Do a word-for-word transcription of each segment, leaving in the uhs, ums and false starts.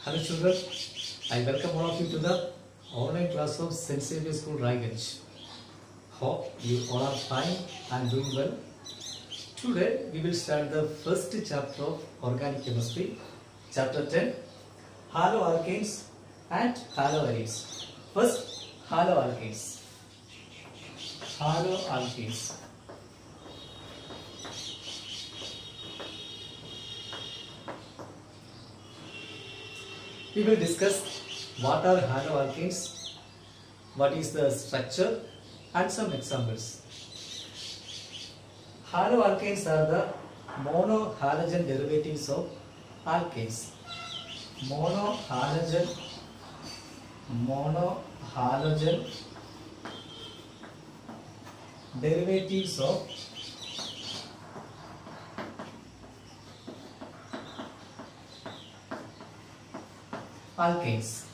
Hello children, I welcome all of you to the online class of Saint Xavier School Raiganj. Hope you all are fine and doing well. Today we will start the first chapter of Organic Chemistry, chapter ten, Haloalkanes and Haloarenes. First, Haloalkanes. Haloalkanes. We will discuss what are haloalkanes, what is the structure and some examples. Haloalkanes are the monohalogen derivatives of alkanes. Monohalogen, monohalogen derivatives of alkanes.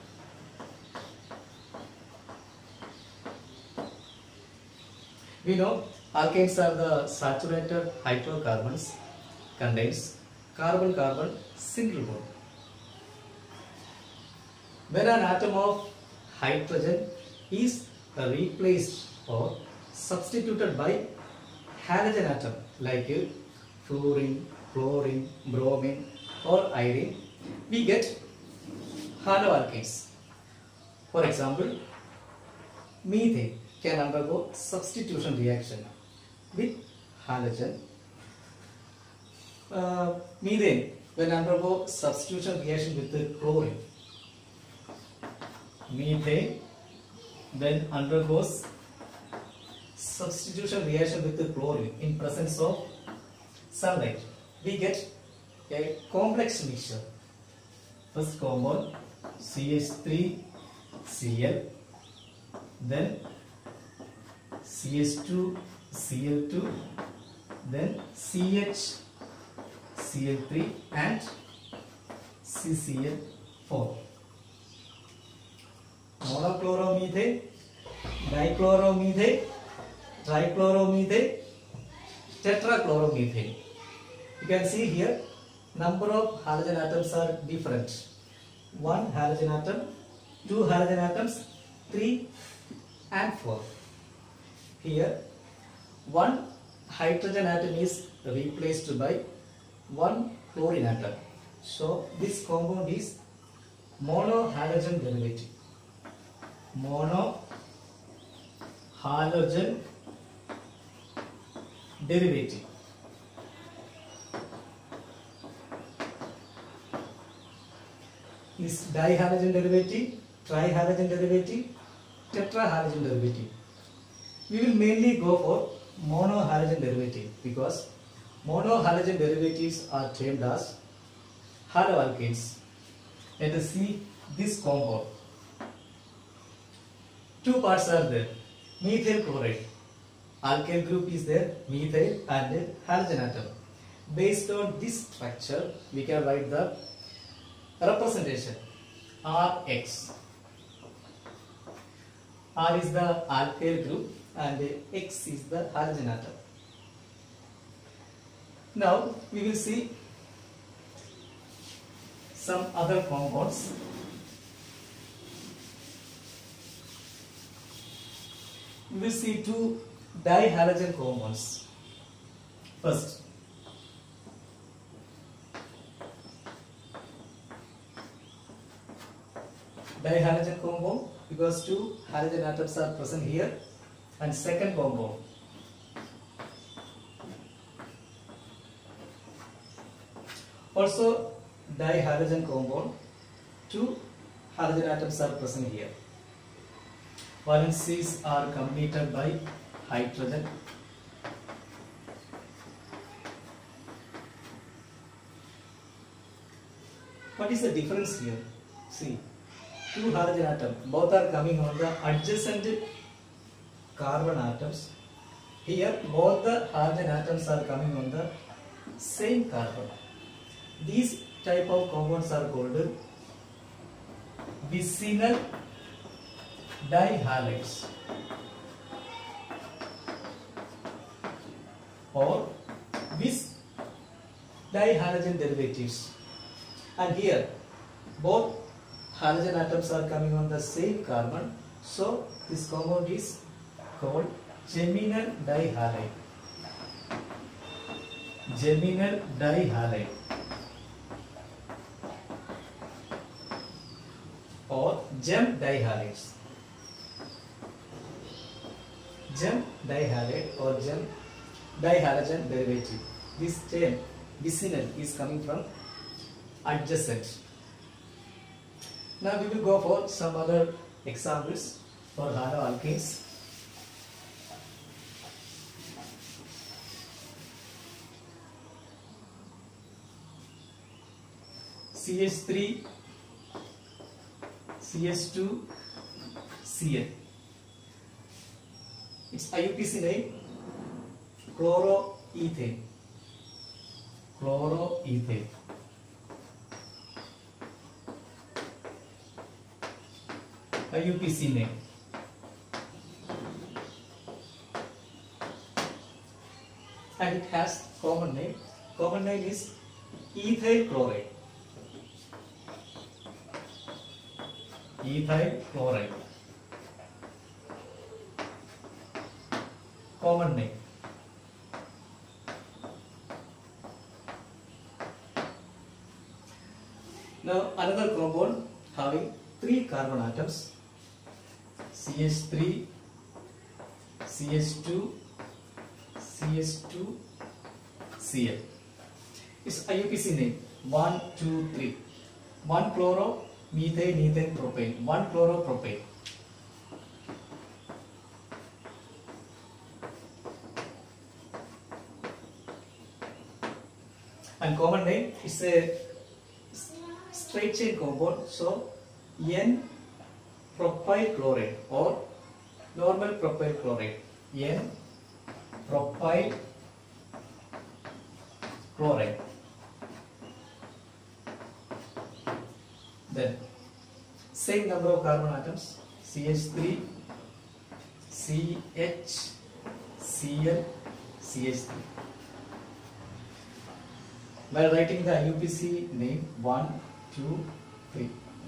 We know alkanes are the saturated hydrocarbons contains carbon-carbon single bond. When an atom of hydrogen is replaced or substituted by halogen atom like fluorine, chlorine, bromine or iodine, we get haloalkanes. For example, methane can undergo substitution reaction with halogen. Uh, methane when undergo substitution reaction with the chlorine. Methane when undergoes substitution reaction with the chlorine in presence of sunlight, we get a complex mixture. First compound C H three C L, then C H two C L two, then C H C L three and C C L four. Monochloromethane, dichloromethane, trichloromethane, tetrachloromethane. You can see here number of halogen atoms are different. One halogen atom, two halogen atoms, three and four. Here one hydrogen atom is replaced by one chlorine atom. So this compound is monohalogen derivative. Monohalogen derivative. Is dihalogen derivative, trihalogen derivative, tetrahalogen derivative. We will mainly go for monohalogen derivative because monohalogen derivatives are termed as haloalkanes. Let us see this compound. Two parts are there. Methyl chloride. Alkyl group is there, methyl and halogen atom. Based on this structure, we can write the representation R X. R is the alkyl group and X is the halogen atom. Now we will see some other compounds. We will see two dihalogen compounds. First, dihalogen compound because two halogen atoms are present here, and second compound also dihalogen compound, two halogen atoms are present here. Valencies are completed by hydrogen. What is the difference here? See, two halogen atoms, both are coming on the adjacent carbon atoms. Here both the halogen atoms are coming on the same carbon. These type of compounds are called vicinal dihalides or vis dihalogen derivatives. And here both halogen atoms are coming on the same carbon, so this compound is called geminal dihalide. Geminal dihalide or gem dihalides. Gem dihalide or gem dihalogen derivative. This term vicinal is coming from adjacent. Now we will go for some other examples for haloalkanes. C H three, C H two, Cl. Its I U P A C name chloroethane. Chloroethane. I U P A C name. And it has common name. Common name is ethyl chloride. Ethyl chloride. Common name. Now another compound having three carbon atoms, C H three, C H two, C H two, Cl. Its I U P A C name one, two, three. one chloro, methane, ethane, propane. one chloropropane. And common name is a straight chain compound, so N propyl chloride or normal propyl chloride. N propyl chloride. Then same number of carbon atoms, C H three, C H, Cl, C H three. By writing the I U P A C name one, two, three.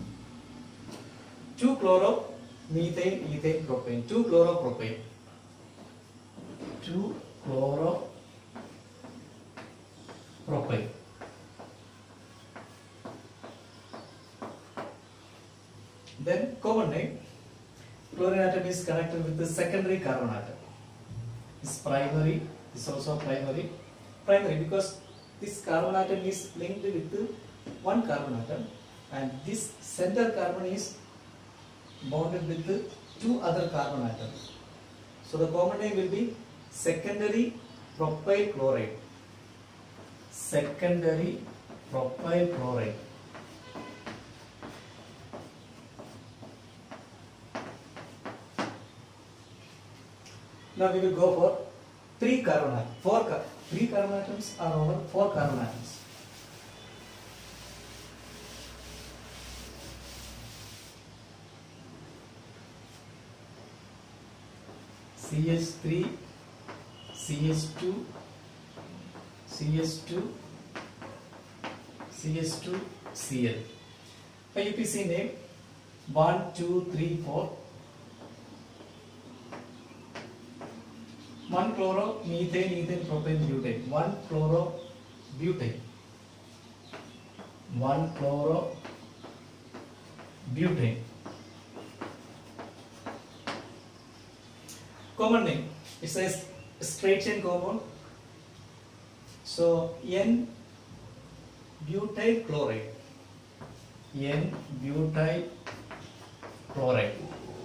two chloro, methane, ethane, propane. two chloropropane. two chloropropane. Then common name. Chlorine atom is connected with the secondary carbon atom. This primary is also primary. Primary because this carbon atom is linked with one carbon atom and this center carbon is bonded with the two other carbon atoms. So the common name will be secondary propyl chloride. Secondary propyl chloride. Now we will go for three carbon atoms. Four car three carbon atoms are over four carbon atoms. C H three, C H two, C H two, C H two, Cl. I U P A C name one, two, three, four. one chloro, methane, ethane, propane, butane. one chloro, butane. one chloro, butane. Common name. It says straight chain compound. So N butyl chloride. N butyl chloride.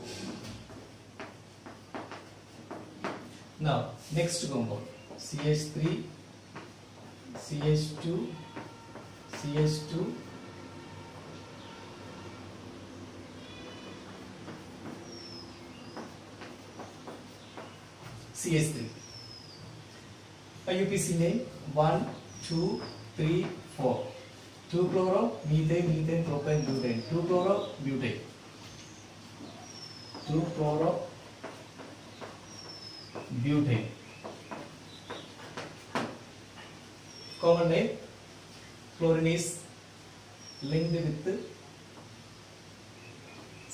Now next compound C H three, C H two, C H two, C H three. I U P A C name one, two, three, four. two chloro, methane, ethane, propane, butane. two chloro, butane. two chloro, butane. Common name. Chlorine is linked with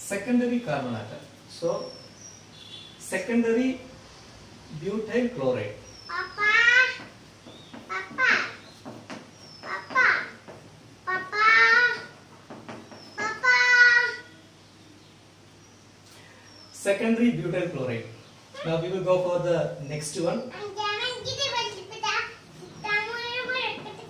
secondary carbon atom. So secondary butyl chloride. Papa, Papa, Papa, Papa, Papa. Secondary butyl chloride. Now we will go for the next one. Jangan kita bercepat. Tamu yang bercepat.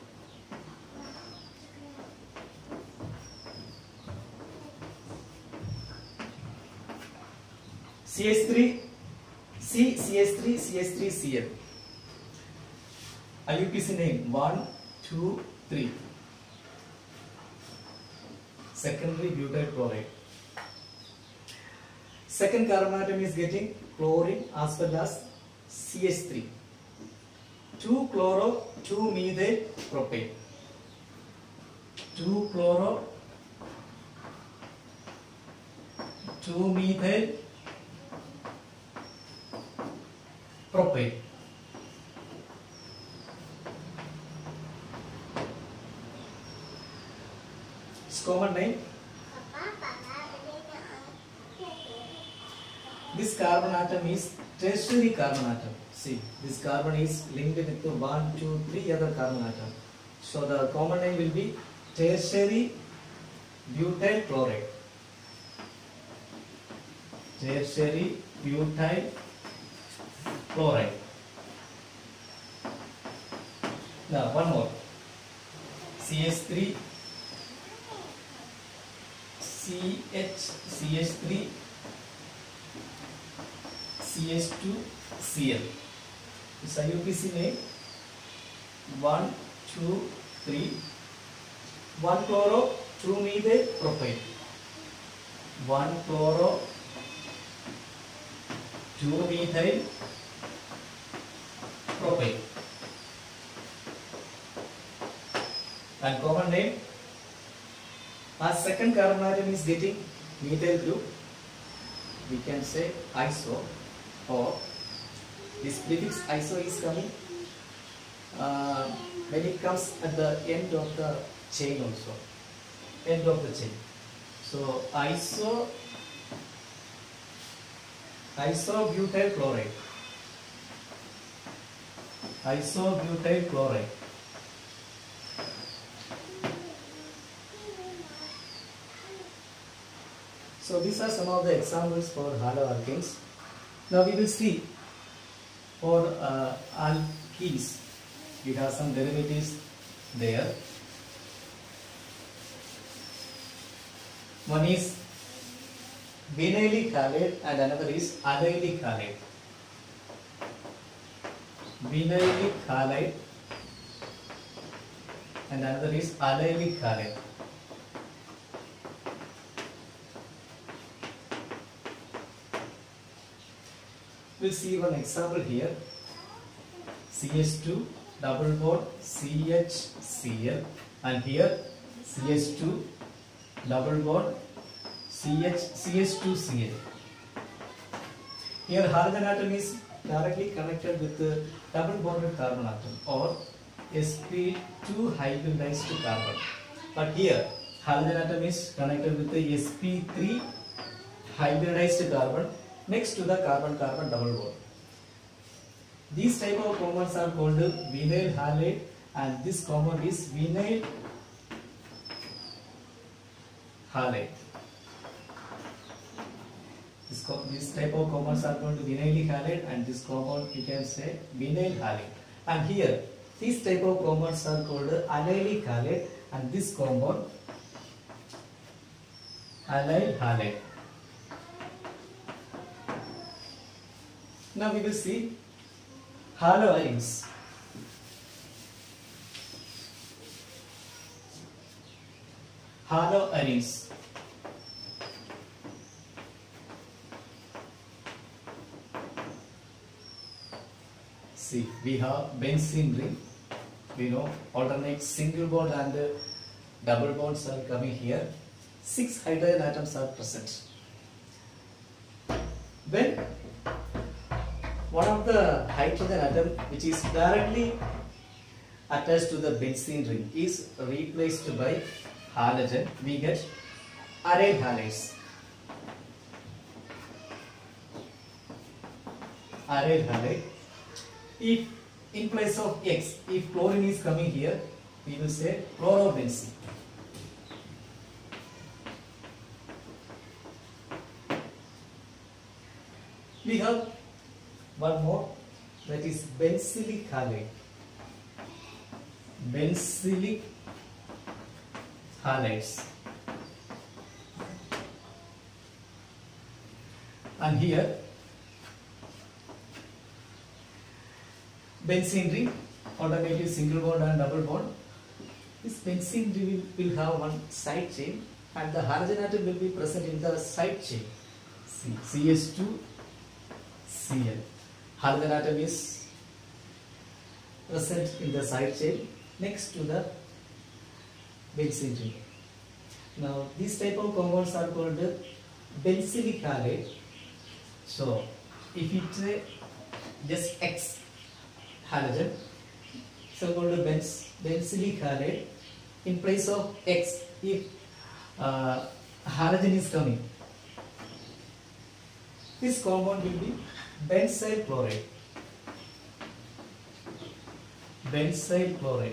C H three, C, C H three, C H three, Cl. I U P C name one, two, three. Secondary butyl chloride. Second carbon atom is getting chlorine as well as C H three. two chloro, two methyl propane. two chloro, two methyl propane. Its common name. This carbon atom is tertiary carbon atom. See, this carbon is linked with one, two, three other carbon atom. So the common name will be tertiary butyl chloride. Tertiary butyl chloride. Now one more. C H three, C H, C H three, C H two, Cl. This I U P C name one, two, three. one chloro, two methyl propane. one chloro, two methyl propane. And common name, as second carbon atom is getting methyl group, we can say iso, or this prefix iso is coming uh, when it comes at the end of the chain also, end of the chain. So iso, isobutyl chloride, isobutyl chloride. So these are some of the examples for haloalkanes. Now we will see for uh, alkenes. We have some derivatives there. One is vinylic halide and another is allylic halide. Vinylic halide and another is allylic halide. We'll see one example here. C H two double bond C H C L, and here C H two double bond C H C H two C L. Here halogen atom is directly connected with the double bonded carbon atom or S P two hybridized carbon. But here halogen atom is connected with the S P three hybridized carbon next to the carbon-carbon double bond. These type of compounds are called vinyl halide, and this compound is vinyl halide. This, this type of compounds are called vinyl halide, and this compound you can say vinyl halide. And here these type of compounds are called allylic halide, and this compound allyl halide. Now we will see haloarenes. Haloarenes. See, we have benzene ring. We know alternate single bond and double bonds are coming here. Six hydrogen atoms are present. When one of the hydrogen atom which is directly attached to the benzene ring is replaced by halogen, we get aryl halides. aryl halide. If in place of X, if chlorine is coming here, we will say chlorobenzene. We have one more, that is benzylic halide. Benzylic halides. And here benzene ring, alternative single bond and double bond. This benzene ring will, will have one side chain and the halogen atom will be present in the side chain. See, C H two C L. Halogen atom is present in the side chain next to the benzene ring. Now these type of compounds are called benzylic halide. So if it uh, just X halogen, so called benz, benzylic halide. In place of X, if uh, halogen is coming, this compound will be benzyl chloride. Benzyl chloride.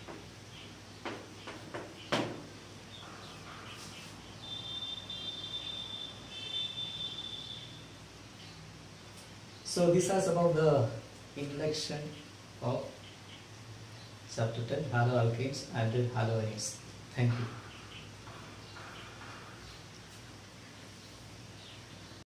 So this is about the introduction of chapter ten, haloalkanes and haloanides. Thank you.